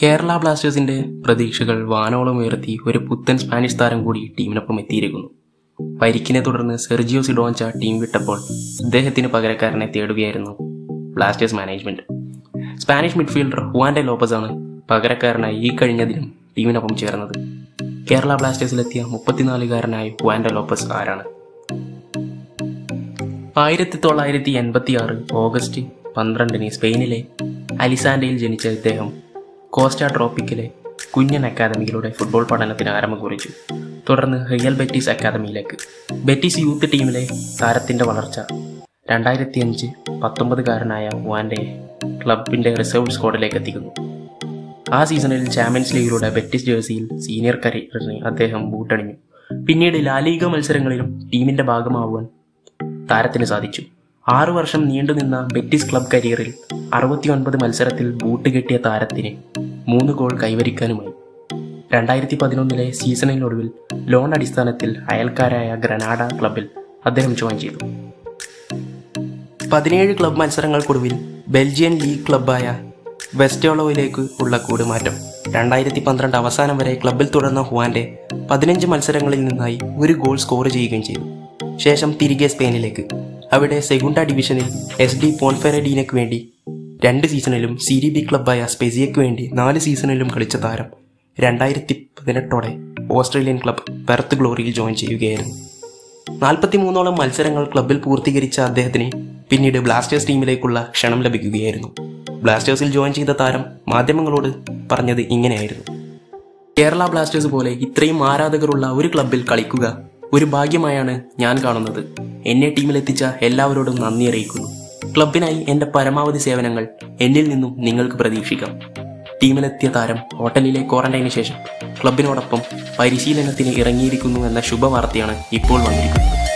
കേരള ബ്ലാസ്റ്റേഴ്സിന്റെ പ്രതീക്ഷകൾ വാനോളം ഉയർത്തി ഒരു പുത്തൻ സ്പാനിഷ് താരം കൂടി ടീമിനൊപ്പം എത്തിയിരിക്കുന്നു. പരിക്കിനെ തുടർന്ന് സെർജിയോ സിഡോൻച ടീം വിട്ടപ്പോൾ അദ്ദേഹത്തിന് പകരക്കാരനെ തേടുകയായിരുന്നു Blasters management. Spanish midfielder Juande Lopez ആണ് പകരക്കാരനായി ഈ കഴിഞ്ഞ ദിനം ടീമിനൊപ്പം ചേർന്നത്. കേരള ബ്ലാസ്റ്റേഴ്സിലെത്തിയ 34-കാരനായ ഹുവാൻഡെ ലോപ്പസ് ആരാണ്? 1986 ഓഗസ്റ്റ് 12 സ്പെയിനിലെ അലിസാൻഡയിൽ ജനിച്ച ഇദ്ദേഹം കോസ്റ്റ ട്രോപ്പിക്കിലെ കുഞ്ഞൻ അക്കാദമിയിലൂടെ ഫുട്ബോൾ പഠനത്തിന് ആരംഭം കുറിച്ചു. തുടർന്ന് റിയൽ ബെറ്റിസ് അക്കാദമിയിലേക്ക്. ബെറ്റിസ് യൂത്ത് ടീമിലെ താരത്തിന്റെ വളർച്ച 2005 19-കാരനായ ഹുവാൻഡയെ ക്ലബിന്റെ റിസർവ് സ്ക്വാഡിലേക്ക് എത്തിക്കുന്നു. ആ സീസണിൽ ചാമ്പ്യൻസ് ലീഗിലൂടെ ബെറ്റിസ് ജേഴ്സിയിൽ സീനിയർ കരിയറിന് അദ്ദേഹം ബൂട്ടണിഞ്ഞു. പിന്നീട് ലാലീഗ മത്സരങ്ങളിലും ടീമിന്റെ ഭാഗമാവാൻ താരത്തിന് സാധിച്ചു. 6 വർഷം നീണ്ടുനിന്ന ബെറ്റിസ് ക്ലബ് കരിയറിൽ 69 മത്സരത്തിൽ ബൂട്ട് കെട്ടിയ താരത്തിന് 3 ഗോൾ കൈവരിക്കാനുമായി. 2011 സീസണിനൊടുവിൽ ലോൺ അടിസ്ഥാനത്തിൽ അയൽക്കാരായ ഗ്രനാഡ ക്ലബിൽ അദ്ദേഹം ജോയിൻ ചെയ്തു. 17 ക്ലബ് മത്സരങ്ങൾക്കൊടുവിൽ ബെൽജിയൻ ലീഗ് ക്ലബ്ബായ വെസ്റ്റോളോയിലേക്ക് ഉള്ള കൂടുമാറ്റം. 2012 അവസാനം വരെ ക്ലബിൽ തുടർന്ന ഹുവാൻഡെ 15 മത്സരങ്ങളിൽ നിന്നായി 1 ഗോൾ സ്കോർ ചെയ്യുകയും ചെയ്തു. ശേഷം തിരികെ സ്പെയിനിലേക്ക്. അവിടെ സെഗുണ്ട ഡിവിഷനിൽ SD പോൺഫെറഡീനയ്ക്ക് വേണ്ടി 2 സീസണിലും സീരി ബി ക്ലബ്ബായ സ്പെസിയയ്ക്ക് വേണ്ടി 4 സീസണിലും കളിച്ച താരം 2018 ഓസ്ട്രേലിയൻ ക്ലബ് പെർത്ത് ഗ്ലോറിയിൽ ജോയിൻ ചെയ്യുകയായിരുന്നു. 43ഓളം മത്സരങ്ങൾ ക്ലബിൽ പൂർത്തീകരിച്ച അദ്ദേഹത്തിന് പിന്നീട് ബ്ലാസ്റ്റേഴ്സ് ടീമിലേക്കുള്ള ക്ഷണം ലഭിക്കുകയായിരുന്നു. ബ്ലാസ്റ്റേഴ്സിൽ ജോയിൻ ചെയ്ത താരം മാധ്യമങ്ങളോട് പറഞ്ഞത് ഇങ്ങനെയായിരുന്നു: കേരള ബ്ലാസ്റ്റേഴ്സ് പോലെ ഇത്രയും ആരാധകരുള്ള ഒരു ക്ലബിൽ കളിക്കുക ഒരു ഭാഗ്യമായാണ് ഞാൻ കാണുന്നത്. എന്നെ ടീമിലെത്തിച്ച എല്ലാവരോടും നന്ദി അറിയിക്കുന്നു. ക്ലബിനായി എൻ്റെ പരമാവധി സേവനങ്ങൾ എന്നിൽ നിന്നും നിങ്ങൾക്ക് പ്രതീക്ഷിക്കാം. ടീമിലെത്തിയ താരം ഹോട്ടലിലെ ക്വാറന്റൈന് ശേഷം ക്ലബിനോടൊപ്പം പരിശീലനത്തിന് ഇറങ്ങിയിരിക്കുന്നു എന്ന ശുഭവാർത്തയാണ് ഇപ്പോൾ വന്നിരിക്കുന്നത്.